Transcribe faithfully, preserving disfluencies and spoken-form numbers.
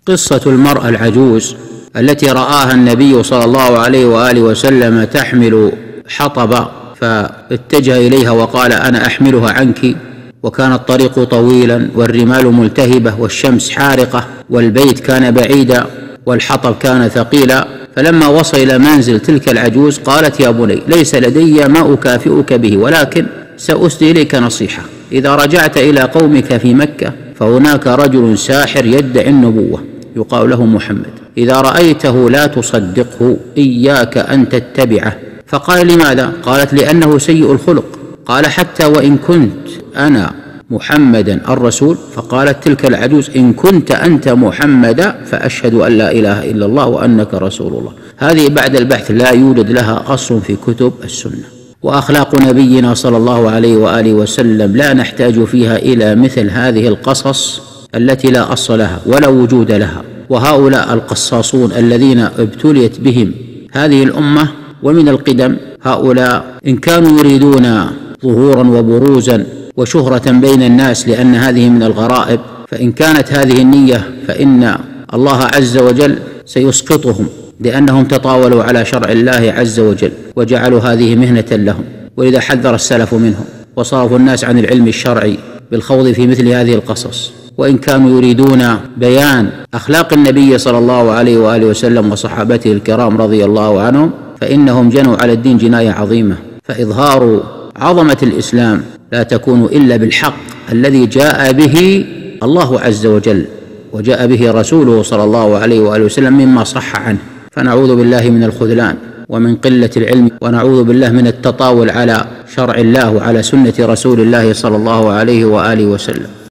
قصة المرأة العجوز التي رآها النبي صلى الله عليه وآله وسلم تحمل حطب، فاتجه إليها وقال: أنا أحملها عنك. وكان الطريق طويلا والرمال ملتهبة والشمس حارقة والبيت كان بعيدا والحطب كان ثقيلا. فلما وصل إلى منزل تلك العجوز قالت: يا بني، ليس لدي ما أكافئك به، ولكن سأسدي إليك نصيحة. إذا رجعت إلى قومك في مكة فهناك رجل ساحر يدعي النبوة يقال له محمد، إذا رأيته لا تصدقه، إياك أن تتبعه. فقال: لماذا؟ قالت: لأنه سيء الخلق. قال: حتى وإن كنت أنا محمدا الرسول؟ فقالت تلك العجوز: إن كنت أنت محمدا فأشهد أن لا إله إلا الله وأنك رسول الله. هذه بعد البحث لا يوجد لها أصل في كتب السنة. وأخلاق نبينا صلى الله عليه وآله وسلم لا نحتاج فيها إلى مثل هذه القصص التي لا أصل لها ولا وجود لها. وهؤلاء القصاصون الذين ابتليت بهم هذه الأمة ومن القدم، هؤلاء إن كانوا يريدون ظهورا وبروزا وشهرة بين الناس لأن هذه من الغرائب، فإن كانت هذه النية فإن الله عز وجل سيسقطهم، لأنهم تطاولوا على شرع الله عز وجل وجعلوا هذه مهنة لهم. ولذا حذر السلف منهم وصرفوا الناس عن العلم الشرعي بالخوض في مثل هذه القصص. وإن كانوا يريدون بيان أخلاق النبي صلى الله عليه وآله وسلم وصحابته الكرام رضي الله عنهم فإنهم جنوا على الدين جناية عظيمة. فإظهار عظمة الإسلام لا تكون إلا بالحق الذي جاء به الله عز وجل وجاء به رسوله صلى الله عليه وآله وسلم مما صح عنه. فنعوذ بالله من الخذلان ومن قلة العلم، ونعوذ بالله من التطاول على شرع الله وعلى سنة رسول الله صلى الله عليه وآله وسلم.